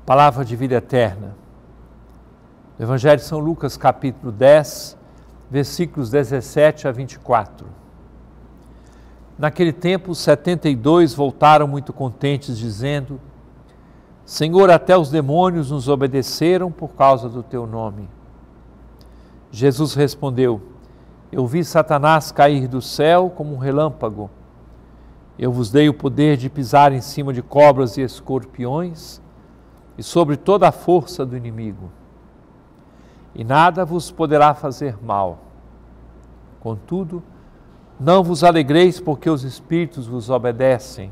Palavra de vida eterna. O Evangelho de São Lucas, capítulo 10, versículos 17 a 24. Naquele tempo, os 72 voltaram muito contentes, dizendo: Senhor, até os demônios nos obedeceram por causa do teu nome. Jesus respondeu: Eu vi Satanás cair do céu como um relâmpago. Eu vos dei o poder de pisar em cima de cobras e escorpiões e sobre toda a força do inimigo. E nada vos poderá fazer mal. Contudo, não vos alegreis porque os espíritos vos obedecem.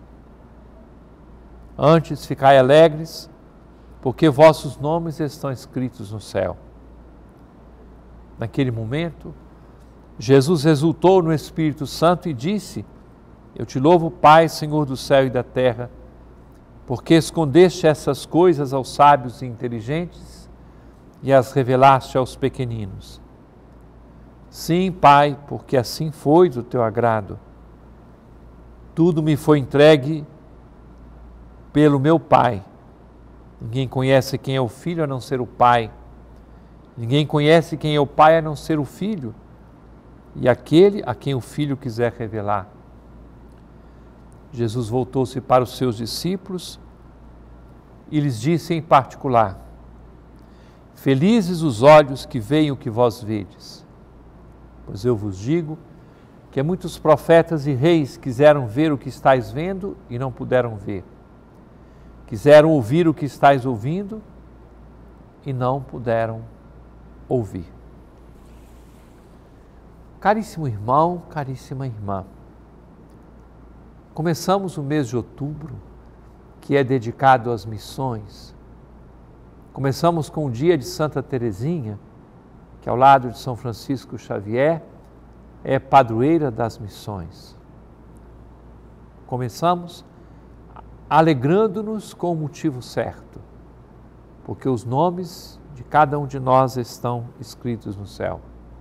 Antes ficai alegres, porque vossos nomes estão escritos no céu. Naquele momento, Jesus exultou no Espírito Santo e disse: Eu te louvo, Pai, Senhor do céu e da terra, porque escondeste essas coisas aos sábios e inteligentes e as revelaste aos pequeninos. Sim, Pai, porque assim foi do teu agrado. Tudo me foi entregue pelo meu Pai. Ninguém conhece quem é o Filho a não ser o Pai. Ninguém conhece quem é o Pai a não ser o Filho e aquele a quem o Filho quiser revelar. Jesus voltou-se para os seus discípulos e lhes disse em particular: Felizes os olhos que veem o que vós vedes. Pois eu vos digo que muitos profetas e reis quiseram ver o que estáis vendo e não puderam ver. Quiseram ouvir o que estáis ouvindo e não puderam ouvir. Caríssimo irmão, caríssima irmã, começamos o mês de outubro, que é dedicado às missões. Começamos com o dia de Santa Teresinha, que ao lado de São Francisco Xavier é padroeira das missões. Começamos alegrando-nos com o motivo certo, porque os nomes de cada um de nós estão escritos no céu.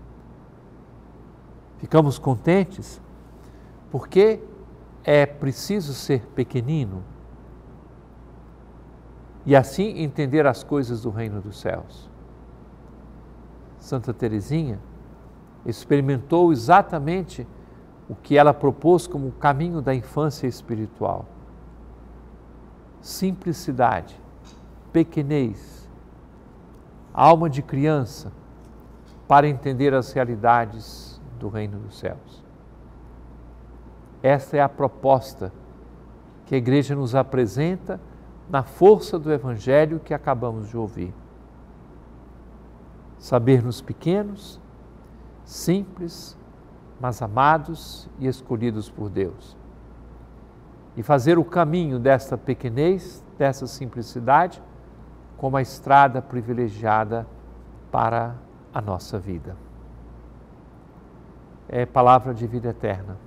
Ficamos contentes porque é preciso ser pequenino e assim entender as coisas do reino dos céus. Santa Teresinha experimentou exatamente o que ela propôs como o caminho da infância espiritual. Simplicidade, pequenez, alma de criança para entender as realidades do reino dos céus. Esta é a proposta que a Igreja nos apresenta na força do Evangelho que acabamos de ouvir. Saber-nos pequenos, simples, mas amados e escolhidos por Deus. E fazer o caminho desta pequenez, dessa simplicidade, como a estrada privilegiada para a nossa vida. É palavra de vida eterna.